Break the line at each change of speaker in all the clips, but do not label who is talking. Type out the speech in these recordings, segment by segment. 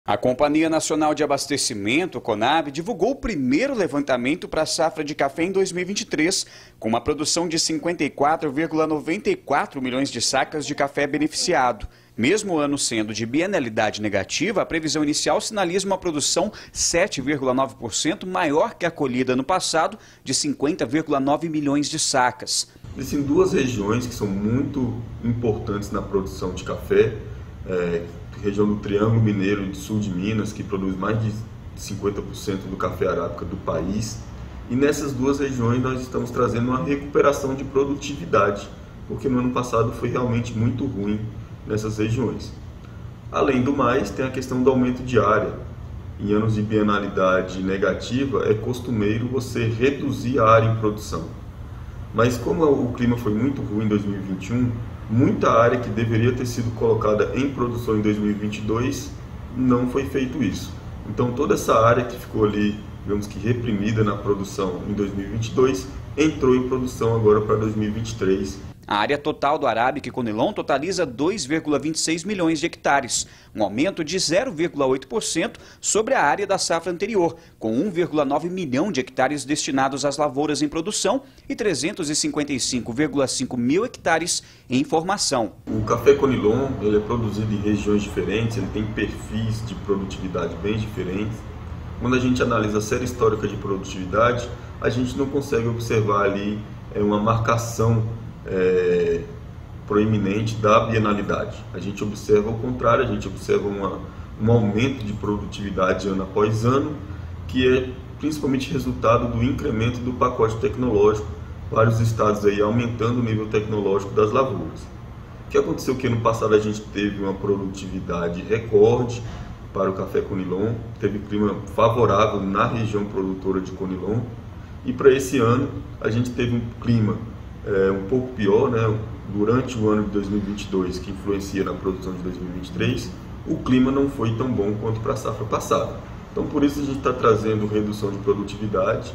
A Companhia Nacional de Abastecimento, Conab, divulgou o primeiro levantamento para a safra de café em 2023, com uma produção de 54,94 milhões de sacas de café beneficiado. Mesmo o ano sendo de bienalidade negativa, a previsão inicial sinaliza uma produção 7,9% maior que a colhida no passado, de 50,9 milhões de sacas.
Existem duas regiões que são muito importantes na produção de café, região do Triângulo Mineiro de sul de Minas, que produz mais de 50% do café arábica do país. E nessas duas regiões nós estamos trazendo uma recuperação de produtividade, porque no ano passado foi realmente muito ruim nessas regiões. Além do mais, tem a questão do aumento de área. Em anos de bienalidade negativa, é costumeiro você reduzir a área em produção. Mas como o clima foi muito ruim em 2021, muita área que deveria ter sido colocada em produção em 2022, não foi feito isso. Então toda essa área que ficou ali, digamos que reprimida na produção em 2022, entrou em produção agora para 2023.
A área total do Arábica e Conilon totaliza 2,26 milhões de hectares, um aumento de 0,8% sobre a área da safra anterior, com 1,9 milhão de hectares destinados às lavouras em produção e 355,5 mil hectares em formação.
O café Conilon ele é produzido em regiões diferentes, ele tem perfis de produtividade bem diferentes. Quando a gente analisa a série histórica de produtividade, a gente não consegue observar ali uma marcação proeminente da bienalidade. A gente observa o contrário, a gente observa um aumento de produtividade ano após ano, que é principalmente resultado do incremento do pacote tecnológico, vários estados aí aumentando o nível tecnológico das lavouras. O que aconteceu que no passado a gente teve uma produtividade recorde para o café Conilon, teve clima favorável na região produtora de Conilon, e para esse ano a gente teve um clima um pouco pior, né? Durante o ano de 2022, que influencia na produção de 2023, o clima não foi tão bom quanto para a safra passada. Então, por isso a gente está trazendo redução de produtividade,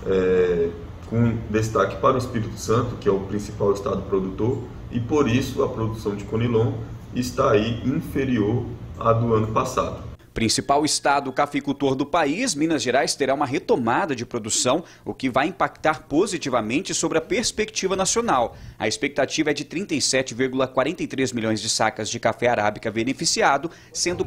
com destaque para o Espírito Santo, que é o principal estado produtor, e por isso a produção de Conilon está aí inferior à do ano passado.
Principal estado cafeicultor do país, Minas Gerais terá uma retomada de produção, o que vai impactar positivamente sobre a perspectiva nacional. A expectativa é de 37,43 milhões de sacas de café arábica beneficiado, sendo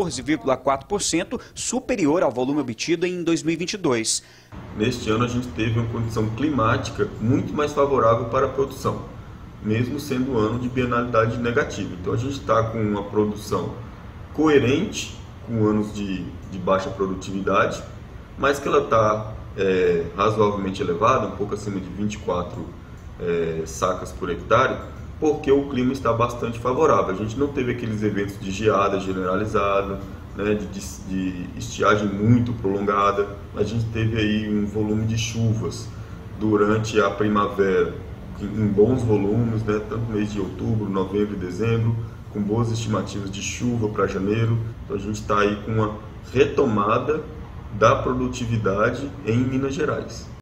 14,4% superior ao volume obtido em 2022.
Neste ano a gente teve uma condição climática muito mais favorável para a produção, mesmo sendo um ano de bienalidade negativa. Então a gente está com uma produção coerente, com anos de baixa produtividade, mas que ela está razoavelmente elevada, um pouco acima de 24 sacas por hectare, porque o clima está bastante favorável. A gente não teve aqueles eventos de geada generalizada, né, de estiagem muito prolongada. A gente teve aí um volume de chuvas durante a primavera, em bons volumes, né, tanto no mês de outubro, novembro e dezembro, com boas estimativas de chuva para janeiro. Então a gente está aí com uma retomada da produtividade em Minas Gerais.